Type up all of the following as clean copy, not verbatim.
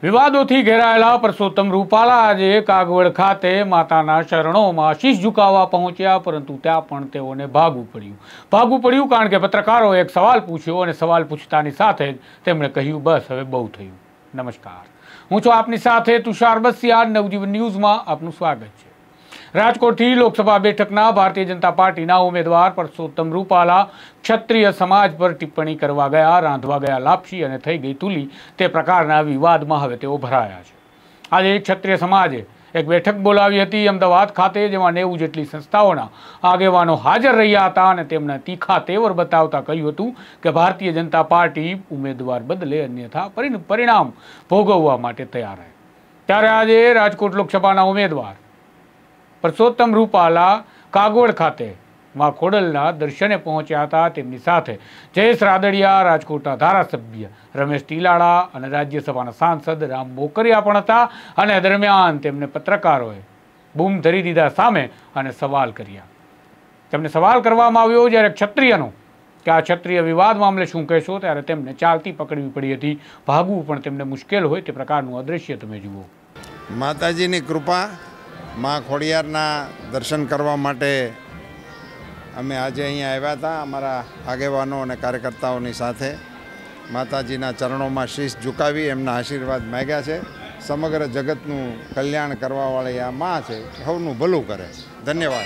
વિવાદોથી ઘેરાયેલા પરસોત્તમ રૂપાલા આજે કાગવડ ખાતે માતાના શરણોમાં શીશ ઝુકાવવા પહોંચ્યા, પરંતુ ત્યાં પણ તેઓને ભાગવું પડ્યું કારણ કે પત્રકારોએ એક સવાલ પૂછ્યો અને સવાલ પૂછતાની સાથે જ તેમણે કહ્યું, બસ હવે બહુ થયું. નમસ્કાર, હું છું આપની સાથે તુષાર બસિયા. નવજીવન ન્યૂઝમાં આપનું સ્વાગત છે. રાજકોટથી લોકસભા બેઠકના ભારતીય જનતા પાર્ટીના ઉમેદવાર પરસોત્તમ રૂપાલા ક્ષત્રિય સમાજ પર ટિપ્પણી કરવા ગયા, રાંધવા ગયા લાપસી અને થઈ ગઈ તુલી, તે પ્રકારના વિવાદમાં હવે તેઓ ભરાયા છે. આજે ક્ષત્રિય સમાજે એક બેઠક બોલાવી હતી અમદાવાદ ખાતે, જેમાં 90 જેટલી સંસ્થાઓના આગેવાનો હાજર રહ્યા હતા અને તેમના તીખા તેવર બતાવતા કહ્યું હતું કે ભારતીય જનતા પાર્ટી ઉમેદવાર બદલે, અન્યથા પરિણામ ભોગવવા માટે તૈયાર રહે. ત્યારે આજે રાજકોટ લોકસભાના ઉમેદવાર પરસોત્તમ રૂપાલા કાગવડ ખાતે માં ખોડલના દર્શને પહોંચ્યા હતા. તેમની સાથે જયેશ રાદડિયા, રાજકોટના ધારાસભ્ય રમેશ ટીલાળા અને રાજ્યસભાના સાંસદ રામ મોકરિયા પણ હતા. અને દરમિયાન તેમને પત્રકારોએ બૂમ ધરી દીધા સામે અને સવાલ કર્યા. તેમને સવાલ કરવામાં આવ્યો જ્યારે ક્ષત્રિયનો કે આ ક્ષત્રિય વિવાદ મામલે શું કહેશો, ત્યારે તેમને ચાલતી પકડવી પડી હતી. ભાગવું પણ તેમને મુશ્કેલ હોય તે પ્રકારનું અદ્રશ્ય તમે જુઓ. માતાજીની કૃપા, માં ખોડિયારના દર્શન કરવા માટે અમે આજે અહીંયા આવ્યા હતા અમારા આગેવાનો અને કાર્યકર્તાઓની સાથે. માતાજીના ચરણોમાં શીશ ઝુકાવી એમના આશીર્વાદ માગ્યા છે. સમગ્ર જગતનું કલ્યાણ કરવાવાળી આ માં છે, સૌનું ભલું કરે. ધન્યવાદ,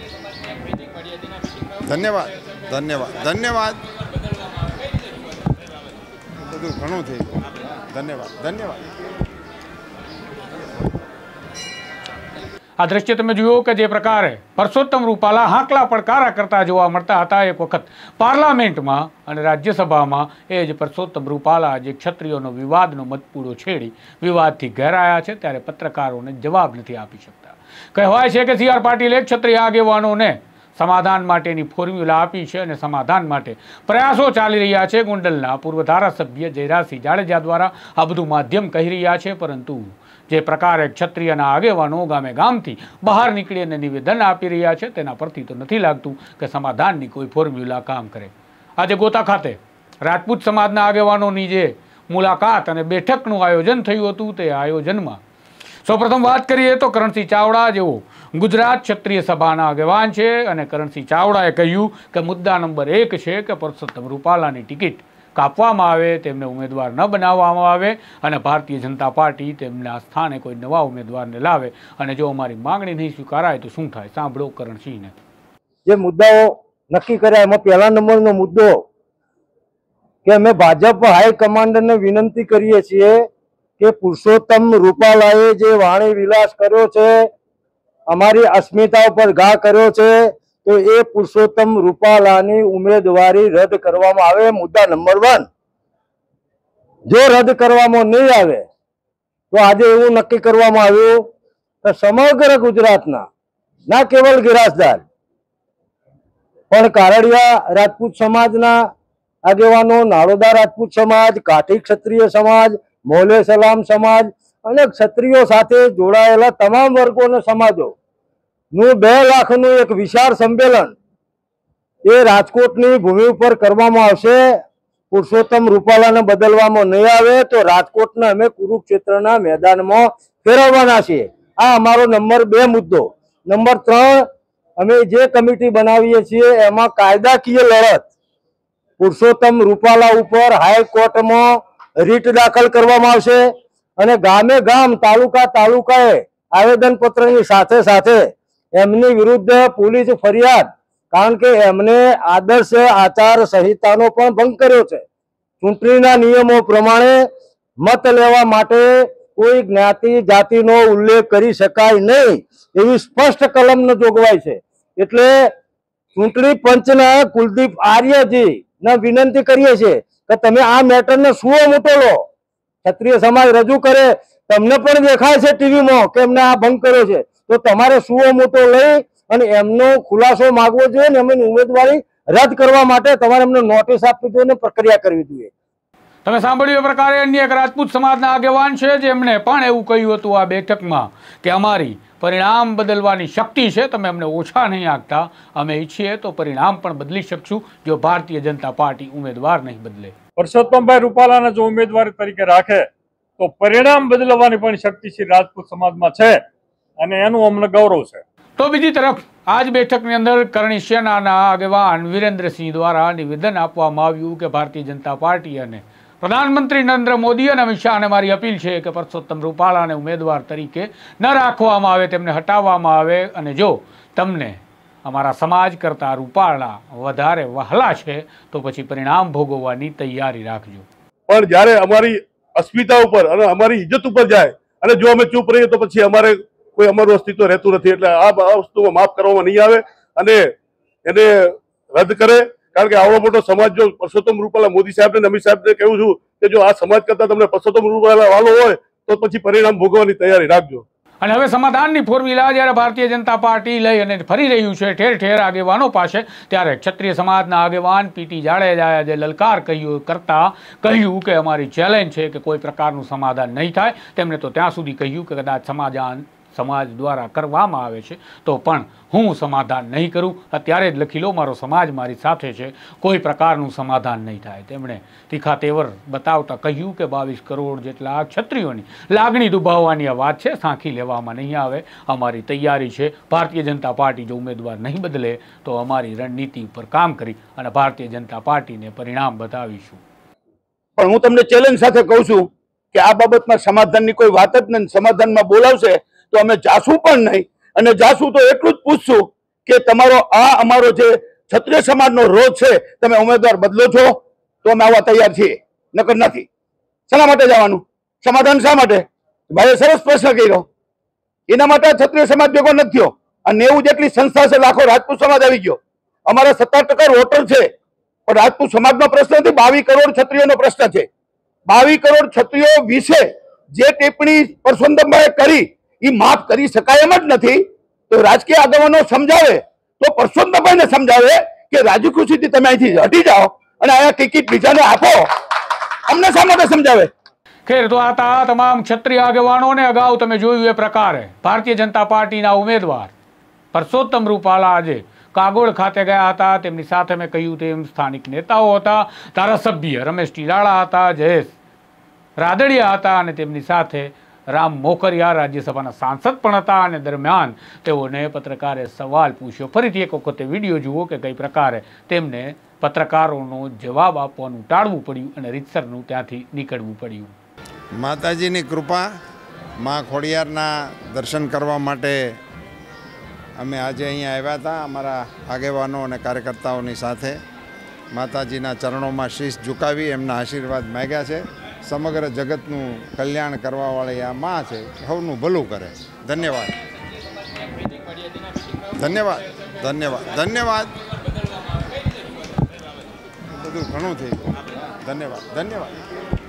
ધન્યવાદ, ધન્યવાદ, ધન્યવાદ. બધું ઘણું થઈ ગયું. ધન્યવાદ, ધન્યવાદ. આ દ્રશ્ય તમે જુઓ કે જે પ્રકારે પરસોત્તમ રૂપાલા હાંકલા પડકારા કરતા જોવા મળતા હતા એક વખત પાર્લામેન્ટમાં અને રાજ્યસભામાં, એ જ પરસોત્તમ રૂપાલા જે ક્ષત્રિયોનો વિવાદનો મતપૂડો છેડી વિવાદથી ઘેરાયા છે, ત્યારે પત્રકારોને જવાબ નથી આપી શકતા. કહેવાય છે કે CR પાટીલે ક્ષત્રિય આગેવાનોને સમાધાન માટેની ફોર્મ્યુલા આપી છે અને સમાધાન માટે પ્રયાસો ચાલી રહ્યા છે. ગોંડલના પૂર્વ ધારાસભ્ય જયરાજસિંહ જાડેજા દ્વારા આ બધું માધ્યમ કહી રહ્યા છે, પરંતુ જે પ્રકારે ક્ષત્રિયના આગેવાનો ગામે ગામથી બહાર નીકળીને નિવેદન આપી રહ્યા છે, તેના પરથી તો નથી લાગતું કે સમાધાનની કોઈ ફોર્મ્યુલા કામ કરે. આજે ગોતા ખાતે રાજપૂત સમાજના આગેવાનોની જે મુલાકાત અને બેઠકનું આયોજન થયું હતું, તે આયોજનમાં સૌપ્રથમ વાત કરીએ તો કરણસિંહ ચાવડા, જેઓ ગુજરાત ક્ષત્રિય સભાના આગેવાન છે, અને કરણસિંહ ચાવડાએ કહ્યું કે મુદ્દા નંબર 1 છે કે પરસોત્તમ રૂપાલાની ટિકિટ કાપવામાં આવે, તેમને ઉમેદવાર ન બનાવવામાં આવે અને ભારતીય જનતા પાર્ટી તેમના સ્થાને કોઈ નવા ઉમેદવારને લાવે. અને જો અમારી માંગણી નહીં સ્વીકારાય તો શું થાય, સાંભળો કરણસિંહને. જે મુદ્દાઓ નક્કી કર્યા એમાં પહેલા નંબરનો મુદ્દો કે અમે ભાજપ હાઈકમાન્ડને વિનંતી કરીએ છીએ કે પુરુષોત્તમ રૂપાલાએ જે વાણી વિલાસ કર્યો છે, અમારી અસ્મિતા ઉપર ઘા કર્યો છે, તો એ પુરુષોત્તમ રૂપાલાની ઉમેદવારી રદ કરવામાં આવે. મુદ્દા નંબર 1. જો રદ કરવામાં નહીં આવે તો આજે એવું નક્કી કરવામાં આવ્યું કે સમગ્ર ગુજરાતના, ના કેવલ ગિરાસદાર પણ કારડિયા રાજપૂત સમાજના આગેવાનો, નાળોદા રાજપૂત સમાજ, કાઠી ક્ષત્રિય સમાજ, મોલે સલામ સમાજ અને ક્ષત્રિયો સાથે જોડાયેલા તમામ વર્ગો અને સમાજો નું 2 લાખનું એક વિશાળ સંમેલન એ રાજકોટની ભૂમિ ઉપર કરવામાં આવશે. પુરુષોત્તમ રૂપાલાને બદલવામાં નહીં આવે તો રાજકોટને અમે કુરુક્ષેત્રના મેદાનમાં ફેરવવાના છીએ. આ અમારો નંબર 2 મુદ્દો. નંબર 3, અમે જે કમિટી બનાવીએ છીએ એમાં કાયદાકીય લડત પુરુષોત્તમ રૂપાલા ઉપર હાઈકોર્ટમાં રીટ દાખલ કરવામાં આવશે અને ગામે ગામ, તાલુકાએ આવેદનપત્રની સાથે સાથે એમની વિરુદ્ધ પોલીસ ફરિયાદ, કારણ કે એમને આદર્શ આચાર સંહિતાનો પણ ભંગ કર્યો છે. ચૂંટણીના નિયમો પ્રમાણે મત લેવા માટે કોઈ જ્ઞાતિ જાતિનો ઉલ્લેખ કરી શકાય નહીં એવી સ્પષ્ટ કલમનો જોગવાઈ છે. એટલે ચૂંટણી પંચના કુલદીપ આર્યજી ને વિનંતી કરીએ છીએ કે તમે આ મેટરને સુઓ મોટો લો. ક્ષત્રિય સમાજ રજૂ કરે, તમને પણ દેખાય છે ટીવીમાં કે એમને આ ભંગ કર્યો છે, તો તમારે સુઓ મોટો લઈ અને એમનો ખુલાસો માંગવો જોઈએ ને એમની ઉમેદવારી રદ કરવા માટે તમારે એમને નોટિસ આપવી જોઈએ ને પ્રક્રિયા કરવી જોઈએ. તમે સાંભળ્યું એ પ્રકારે અન્ય એક રાજપૂત સમાજના આગેવાન છે, જેમણે પણ એવું કહ્યું હતું આ બેઠકમાં કે અમારી પરિણામ બદલવાની શક્તિ છે, તમે અમને ઓછા નહીં આંકતા, અમે ઈચ્છીએ તો પરિણામ પણ બદલી શકશું જો ભારતીય જનતા પાર્ટી ઉમેદવાર નહીં બદલે. પરસોત્તમભાઈ રૂપાલાને જો ઉમેદવાર તરીકે રાખે તો પરિણામ બદલવાની પણ શક્તિ શ્રી રાજપૂત સમાજમાં છે અને એનું અમને ગૌરવ છે. તો બીજી તરફ આજ બેઠકની અંદર કરણી સેનાના આગેવાન વિરેન્દ્રસિંહ દ્વારા નિવેદન આપવામાં આવ્યું કે ભારતીય જનતા પાર્ટી અને પ્રધાનમંત્રી નરેન્દ્ર મોદી અને અમિત શાહને મારી અપીલ છે કે પરસોત્તમ રૂપાલાને ઉમેદવાર તરીકે ન રાખવામાં આવે, તેમને હટાવવામાં આવે અને જો તમને અમારા સમાજ કરતાં રૂપાલા વધારે વહાલા છે તો પછી પરિણામ ભોગવવાની તૈયારી રાખજો. પણ જ્યારે અમારી અસ્મિતા ઉપર અને અમારી ઇજ્જત ઉપર જાય અને જો અમે ચૂપ રહીએ તો પછી અમારે કોઈ અમારું અસ્તિત્વ રહેતું નથી. એટલે આ વસ્તુમાં માફ કરવામાં નહીં આવે અને એને રદ કરે. કારણ કે આવડો મોટો સમાજ જો પરસોત્તમ રૂપાલા મોદી સાહેબને અને અમિત સાહેબને કહું છું કે જો આ સમાજ કરતા તમને પરસોત્તમ રૂપાલા વાલો હોય તો પછી પરિણામ ભોગવવાની તૈયારી રાખજો. અને હવે સમાધાનની ફોર્મ્યુલા જ્યારે ભારતીય જનતા પાર્ટી લઈ અને ફરી રહ્યું છે ઠેર ઠેર આગેવાનો પાસે, ત્યારે ક્ષત્રિય સમાજના આગેવાન પીટી જાડેજાએ જે લલકાર કહ્યું કે અમારી ચેલેન્જ છે કે કોઈ પ્રકારનું સમાધાન નહીં થાય. તેમણે તો ત્યાં સુધી કહ્યું કે કદાચ સમાજ દ્વારા કરવામાં આવે છે તો પણ હું સમાધાન નહીં કરું. અત્યારે જ લખી લો, મારો સમાજ મારી સાથે છે, કોઈ પ્રકારનું સમાધાન નહીં થાય. તેમણે તીખા તેવર બતાવતા કહ્યું કે 22 કરોડ જેટલા ક્ષત્રિયોની લાગણી દુભાવવાની આ વાત છે, સાંખી લેવામાં નહીં આવે. અમારી તૈયારી છે. ભારતીય જનતા પાર્ટી જો ઉમેદવાર નહીં બદલે તો અમારી રણનીતિ ઉપર કામ કરી અને ભારતીય જનતા પાર્ટીને પરિણામ બતાવીશું. પણ હું તમને ચેલેન્જ સાથે કહું છું કે આ બાબતમાં સમાધાનની કોઈ વાત જ નહીં. સમાધાનમાં બોલાવશે તો અમે જાશું પણ નહીં, અને જાશું તો એટલું જ પૂછશું કે તમારો આ અમારો જે ક્ષત્રિય સમાજનો રોજ છે તમે ઉમેદવાર બદલો છો તો અમે આવવા તૈયાર છીએ, નકર નથી. શેના માટે જવાનું? સમાધાન શા માટે? ભાઈએ સરસ પ્રશ્ન કર્યો. એના માટે ક્ષત્રિય સમાજ ભેગો નથી થયો. આ 90 જેટલી સંસ્થા છે, લાખો રાજપૂત સમાજ આવી ગયો. અમારા 17% વોટર છે, પણ રાજપૂત સમાજનો પ્રશ્ન નથી, 22 કરોડ ક્ષત્રિયોનો પ્રશ્ન છે. 22 કરોડ ક્ષત્રિયો વિશે જે ટિપ્પણી પરસોત્તમભાઈએ કરી એ માફ કરી શકાય એમ જ નથી. તો રાજકીય આગેવાનો સમજાવે તો પરસોત્તમભાઈને સમજાવે કે રાજી ખુશીથી તમે અહીંથી હટી જાઓ અને અહીંયા ટિકિટ બીજાને આપો. અમને શા માટે સમજાવે? ખેર, તો આ તમામ ક્ષત્રિય આગેવાનોને અગાઉ તમે જોયું એ પ્રકારે ભારતીય જનતા પાર્ટીના ઉમેદવાર પરસોત્તમ રૂપાલા આજે કાગોળ ખાતે ગયા હતા. તેમની સાથે મેં કહ્યું તેમ સ્થાનિક નેતાઓ હતા, ધારાસભ્ય રમેશ ટીરાળા હતા, જયેશ રાદડિયા હતા અને તેમની સાથે રામ મોકરિયા રાજ્યસભાના સાંસદ પણ હતા. અને દરમિયાન તેઓને પત્રકારે સવાલ પૂછ્યો. ફરીથી એક વખતે વિડીયો જુઓ કે કઈ પ્રકારે તેમને પત્રકારોનો જવાબ આપવાનું ટાળવું પડ્યું અને રીતસરનું ત્યાંથી નીકળવું પડ્યું. માતાજીની કૃપા, મા ખોડિયારના દર્શન કરવા માટે અમે આજે અહીંયા આવ્યા હતા અમારા આગેવાનો અને કાર્યકર્તાઓની સાથે. માતાજીના ચરણોમાં શીશ ઝુકાવી એમના આશીર્વાદ માગ્યા છે. સમગ્ર જગતનું કલ્યાણ કરવાવાળી આ માં છે, સૌનું ભલું કરે. ધન્યવાદ, ધન્યવાદ, ધન્યવાદ, ધન્યવાદ. બધું ઘણું થઈ ગયું. ધન્યવાદ, ધન્યવાદ.